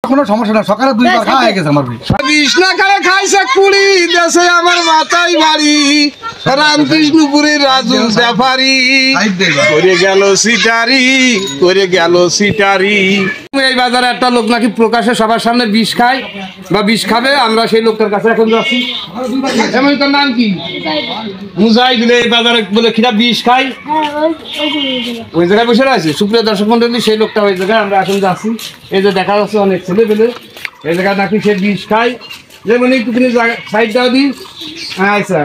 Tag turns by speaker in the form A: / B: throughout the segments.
A: কোনো সমস্যা না, সকালে 2 বার খাওয়া হয়ে গেছে আমার
B: বিষ না খায় খাইছে কুড়ি দেশে আমার মাথায় বাড়ি রামকৃষ্ণপুরের রাজু ব্যাপারী করে গেল সিটারি করে গেল সিটারি। এই বাজারে একটা লোক নাকি প্রকাশ্যে সবার সামনে বিষ খায় বা বিষ খাবে, আমরা সেই লোকটার কাছে এখন যাচ্ছি। এমন তার নাম কি? মুজাহিদ। এই বাজারে বলে খিরা বিষ খায়, ওই জায়গায় বসে আছে। সুপ্রিয় দর্শক মন্ডলী, সেই লোকটা ওই জায়গায় আমরা এখন যাচ্ছি। এই যে দেখা যাচ্ছে অনেক ছেলে পেলে এই জায়গায় নাকি সে বিষ খায়। যেমন একটুখানি সাইড দাও দিন। হ্যাঁ স্যার,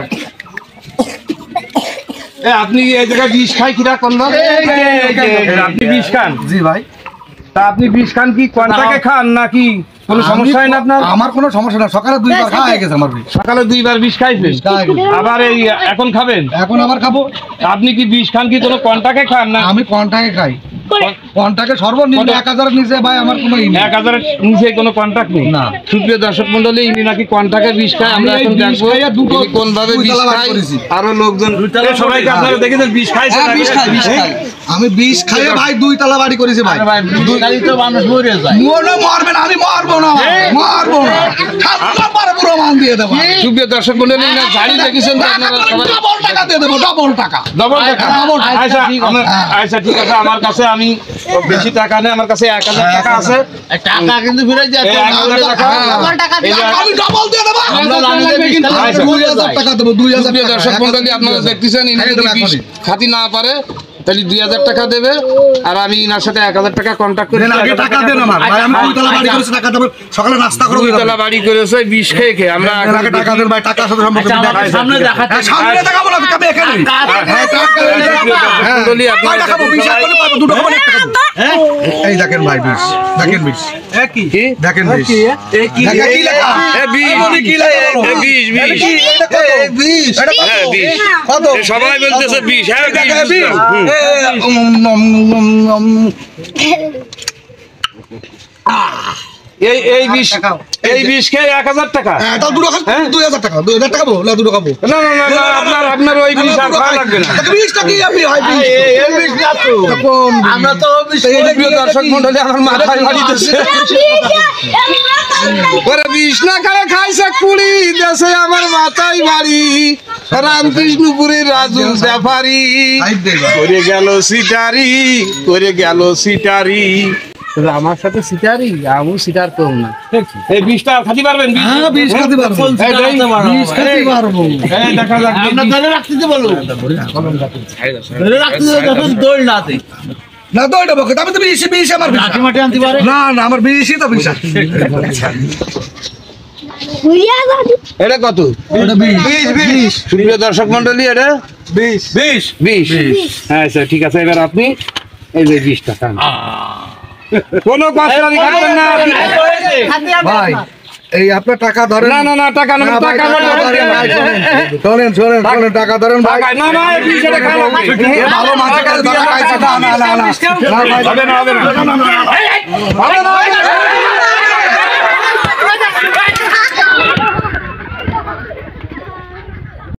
B: আপনি এই জায়গায় বিষ খাই কিনা করলাম? আপনি বিষ খান?
A: জি ভাই।
B: তা আপনি বিষ খান কি কোনটাকে খান নাকি কোনো সমস্যা হয় না আপনার?
A: আমার কোনো সমস্যা না, সকালে 2 বার খাওয়া হয়ে গেছে আমার
B: সকালে 2 বার বিষ খাইছেন, আবার এই এখন খাবেন?
A: এখন আবার খাবো।
B: আপনি কি বিষ খান কি কোনো কোনটাকে খান না?
A: আমি কোনটাকে খাই, কোনটাকে সর্বনিম্ন 1000 এর নিচে ভাই আমার কোনো
B: 1000 এর নিচে কোনো কন্টাক্ট নেই
A: না।
B: সুপ্রিয় দর্শক মন্ডলী, ইনি নাকি কোনটাকে বিষ খায়। আমরা এখন দেখবো কোন ভাবে বিষ খায়। আরো লোকজন সবাইকে আপনারা দেখেছেন বিষ খাইছে।
A: আমি বিষ খাইয়ে ভাই 2 তলা বাড়ি করেছি ভাই।
B: তো মানুষ মরে যায়।
A: মরবে না, আমি মরবো না, মরবো না, খাবো পারে পুরো মান দিয়ে দেব।
B: সুপ্রিয় দর্শক মন্ডলী, না জানি দেখেছেন আপনারা সবাই
A: ডাবল টাকা দিয়ে দেব, ডাবল টাকা।
B: আচ্ছা ঠিক আছে, আমার কাছে আমি বেশি টাকা নেই, আমার কাছে 1000 টাকা আছে।
C: টাকা কিন্তু ফিরে যায়,
A: আমি ডাবল দিয়ে দেব। আমরা জানি কিন্তু 2000 টাকা দেব, 2000 টাকা।
B: দর্শক মন্ডলী, আপনারা দেখতেছেন ইনি যদি বিষ খাতি না পারে তাহলে 2000 টাকা দেবে, আর আমি ইনার সাথে 1000 টাকা কন্ট্যাক্ট করে
A: টাকা দেন আমার ভাই। আমি 2 তলা বাড়ি করেছি, টাকা দেব। সকালে নাস্তা করব,
B: 2 তলা বাড়ি করেছে বিষ খেয়ে খেয়ে। আমরা
A: আগে টাকা দেন ভাই, টাকার সাথে সম্পর্ক দেখাই।
C: সামনে দেখাচ্ছি,
A: সামনে দেখাবো না, আমি এখানে। হ্যাঁ টাকা
B: মন্ডলী, আপনারা
A: দেখাবো, 20 টাকা করে পাবো, 2 টাকা করে টাকা। হ্যাঁ এই দেখেন ভাই বিষ, দেখেন বিষ,
B: কি
A: দেখেন বিষ,
B: এই কি
A: কি লেখা?
B: বিষ
A: কি লেখা?
B: বিষ বিষ
A: এই বিষ,
B: হ্যাঁ বিষ।
A: কত?
B: সবাই বলতেছে বিষ। হ্যাঁ বিষ। এই বিষ, এই বিষ খেয়ে 1000 টাকা।
A: হ্যাঁ তাও 2000 টাকা, 2000 টাকা বলো, 2 টাকা বলো।
B: না না না না, আপনার ওই বিষ আর খাওয়া লাগবে না।
A: বিষটা কি আপনি হয় বিষ?
C: এই বিষ না তো, আমরা তো বিষ
B: প্রিয় দর্শক মন্ডলী, আমার মাথায় বাড়িতেছে। ওরে বিষ না খায় খাইছে কুড়ি দেশে আমার মাথায় বাড়ি রামকৃষ্ণপুরের রাজু ব্যাপারী করে গেল সিটারি করে গেল সিটারি। আমার সাথে সিটারি, আমি সিটার করব না। এই বিষটা খাতি পারবেন?
A: হ্যাঁ বিষ খেতে পারবো, বিষ খেতে পারবো।
B: এই দেখা যাক,
C: আমরা ধরে রাখতে বলো, ধরে রাখতে যখন দৌড় না দেই
A: না তো এটা বকে, আমি তো বিষ আমার বিষ।
C: লাঠি মাটি আনতে পারে
A: না না, আমার বিষই তো বিষ।
B: এটা কত?
A: এটা বিষ।
B: সুপ্রিয় দর্শক মন্ডলী, এটা বিষ। হ্যাঁ আচ্ছা ঠিক আছে, এবার আপনি এই যে 20 টাকা কোনো পাঁচটারি খাবেন না
A: ভাই। এই আপনার টাকা ধরেন।
B: না না না, টাকা না, টাকা
A: ধরেন, শোনেন টাকা ধরেন ভাই।
B: না না, এই বিষয়টা খারাপ
A: ভালো মাথা কাজ ধরা খাইছে। না না না না,
B: হবে না, হবে না, হবে না।